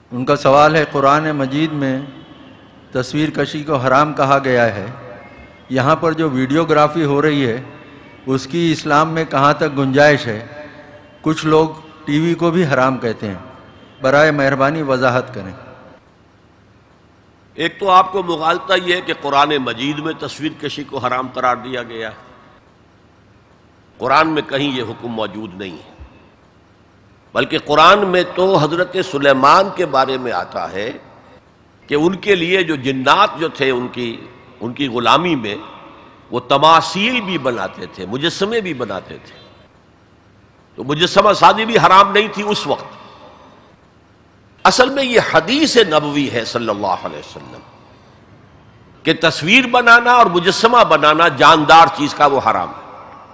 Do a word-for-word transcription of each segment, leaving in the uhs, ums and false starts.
ان کا سوال ہے، قرآن مجید میں تصویر کشی کو حرام کہا گیا ہے، یہاں پر جو ویڈیوگرافی ہو رہی ہے اس کی اسلام میں کہاں تک گنجائش ہے؟ کچھ لوگ ٹی وی کو بھی حرام کہتے ہیں، برائے مہربانی وضاحت کریں۔ ایک تو آپ کو مغالطہ یہ ہے کہ قرآن مجید میں تصویر کشی کو حرام قرار دیا گیا ہے۔ قرآن میں کہیں یہ حکم موجود نہیں ہے، بلکہ قرآن میں تو حضرت سلیمان کے بارے میں آتا ہے کہ ان کے لیے جو جنات جو تھے ان کی ان کی غلامی میں وہ تماثیل بھی بناتے تھے، مجسمے بھی بناتے تھے، تو مجسمہ سازی بھی حرام نہیں تھی اس وقت۔ اصل میں یہ حدیث نبوی ہے صلی اللہ علیہ وسلم کہ تصویر بنانا اور مجسمہ بنانا جاندار چیز کا وہ حرام ہے۔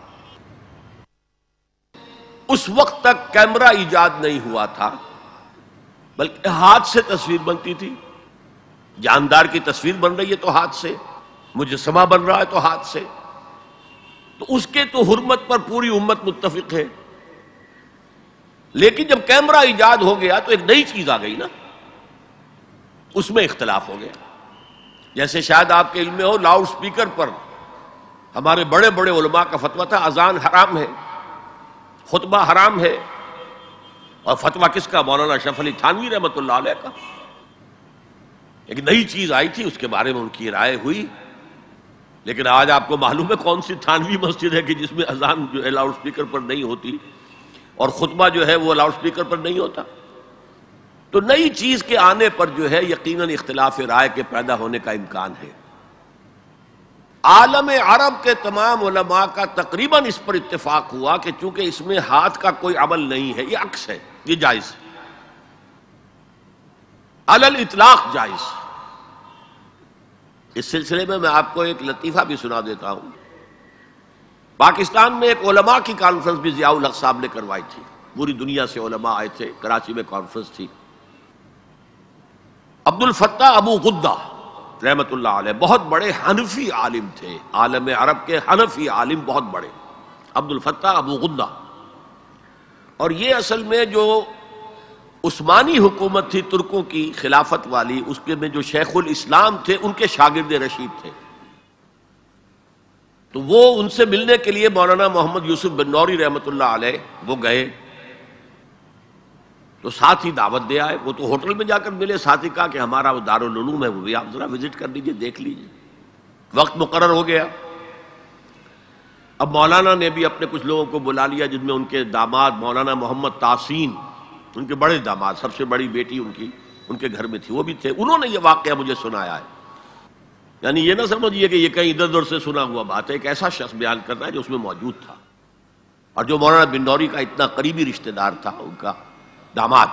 اس وقت تک کیمرہ ایجاد نہیں ہوا تھا، بلکہ ہاتھ سے تصویر بنتی تھی۔ جاندار کی تصویر بن رہی ہے تو ہاتھ سے، مجسمہ بن رہا ہے تو ہاتھ سے، تو اس کے تو حرمت پر پوری امت متفق ہے۔ لیکن جب کیمرہ ایجاد ہو گیا تو ایک نئی چیز آ گئی نا، اس میں اختلاف ہو گیا۔ جیسے شاید آپ کے علم میں ہو، لاؤڈ سپیکر پر ہمارے بڑے بڑے علماء کا فتویٰ تھا اذان حرام ہے، خطبہ حرام ہے، اور فتویٰ کس کا؟ مولانا اشرف علی تھانوی رحمۃ اللہ علیہ کا۔ ایک نئی چیز آئی تھی، اس کے بارے میں ان کی رائے ہوئی، لیکن آج آپ کو معلوم ہے کون سی تھانوی مسجد ہے کہ جس میں اذان جو ہے لاؤڈ سپیکر پر نہیں ہوتی اور خطبہ جو ہے وہ لاؤڈ سپیکر پر نہیں ہوتا۔ تو نئی چیز کے آنے پر جو ہے یقیناً اختلاف رائے کے پیدا ہونے کا امکان ہے۔ عالم عرب کے تمام علماء کا تقریباً اس پر اتفاق ہوا کہ چونکہ اس میں ہاتھ کا کوئی عمل نہیں ہے، یہ عکس ہے، یہ جائز ہے، علی الاطلاق جائز۔ اس سلسلے میں میں آپ کو ایک لطیفہ بھی سنا دیتا ہوں۔ پاکستان میں ایک علماء کی کانفرنس بھی ضیاء الحق صاحب نے کروائی تھی، پوری دنیا سے علماء آئے تھے، کراچی میں کانفرنس تھی۔ عبد الفتاح ابو غدہ رحمت اللہ علیہ بہت بڑے حنفی عالم تھے، عالم عرب کے حنفی عالم بہت بڑے، عبد الفتاح ابو غدہ۔ اور یہ اصل میں جو عثمانی حکومت تھی ترکوں کی خلافت والی، اس کے میں جو شیخ الاسلام تھے ان کے شاگرد رشید تھے۔ تو وہ ان سے ملنے کے لیے مولانا محمد یوسف بنوری رحمت اللہ علیہ وہ گئے، تو ساتھ ہی دعوت دے آئے۔ وہ تو ہوٹل میں جا کر ملے، ساتھ ہی کہا کہ ہمارا وہ دارالعلوم ہے، وہ بھی آپ ذرا وزٹ کر لیجئے، دیکھ لیجئے۔ وقت مقرر ہو گیا۔ اب مولانا نے بھی اپنے کچھ لوگوں کو بلا لیا، جن میں ان کے داماد مولانا محمد تحسین، ان کے بڑے داماد، سب سے بڑی بیٹی ان کی ان کے گھر میں تھی، وہ بھی تھے۔ انہوں نے یہ واقعہ مجھے سنایا ہے، یعنی یہ نہ سمجھیے کہ یہ کہیں ادھر ادھر سے سنا ہوا بات ہے، ایک ایسا شخص بیان کرتا ہے جو اس میں موجود تھا، اور جو مولانا بنوری کا اتنا قریبی رشتہ دار تھا، ان کا داماد،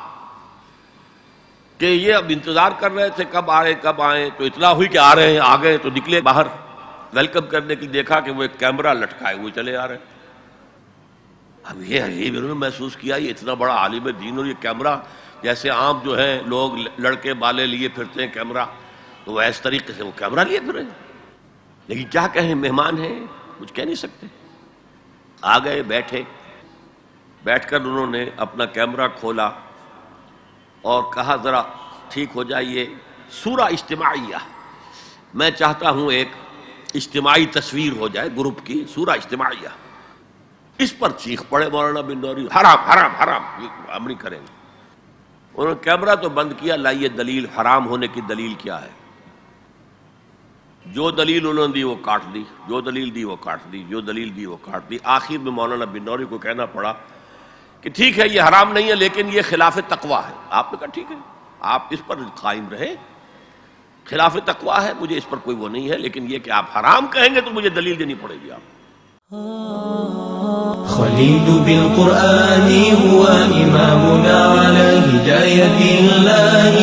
کہ یہ اب انتظار کر رہے تھے کب آئے کب آئے، تو اطلاع ہوئی کہ آ رہے ہیں، آ گئے، تو نکلے باہر ویلکم کرنے کے لیے، دیکھا کہ وہ ایک کیمرہ لٹکائے ہوئے چلے آ رہے ہیں۔ اب یہ عجیب انہوں نے محسوس کیا، یہ اتنا بڑا عالم دین اور یہ کیمرہ، جیسے عام جو ہے لوگ لڑکے بالے لیے پھرتے ہیں کیمرہ، تو وہ اس طریقے سے وہ کیمرہ لیے پھرے۔ لیکن کیا کہیں، مہمان ہیں، کچھ کہہ نہیں سکتے۔ آ گئے، بیٹھے، بیٹھ کر انہوں نے اپنا کیمرہ کھولا اور کہا ذرا ٹھیک ہو جائیے، سورہ اجتماعیہ، میں چاہتا ہوں ایک اجتماعی تصویر ہو جائے گروپ کی، سورہ اجتماعیہ۔ اس پر چیخ پڑے مولانا بنوری، حرام حرام حرام، ہم نہیں کریں گے۔ انہوں نے کیمرہ تو بند کیا، لائیے دلیل، حرام ہونے کی دلیل کیا ہے؟ جو دلیل انہوں نے دی وہ کاٹ دی، جو دلیل دی وہ کاٹ دی، جو دلیل دی وہ کاٹ دی۔ آخر میں مولانا بنوری کو کہنا پڑا کہ ٹھیک ہے یہ حرام نہیں ہے، لیکن یہ خلاف تقویٰ ہے۔ آپ نے کہا ٹھیک ہے، آپ اس پر قائم رہے، خلاف تقویٰ ہے، مجھے اس پر کوئی وہ نہیں ہے، لیکن یہ کہ آپ حرام کہیں گے تو مجھے دلیل دینی پڑے گی۔ آپ خليل بالقرآن هو إمامنا على هداية الله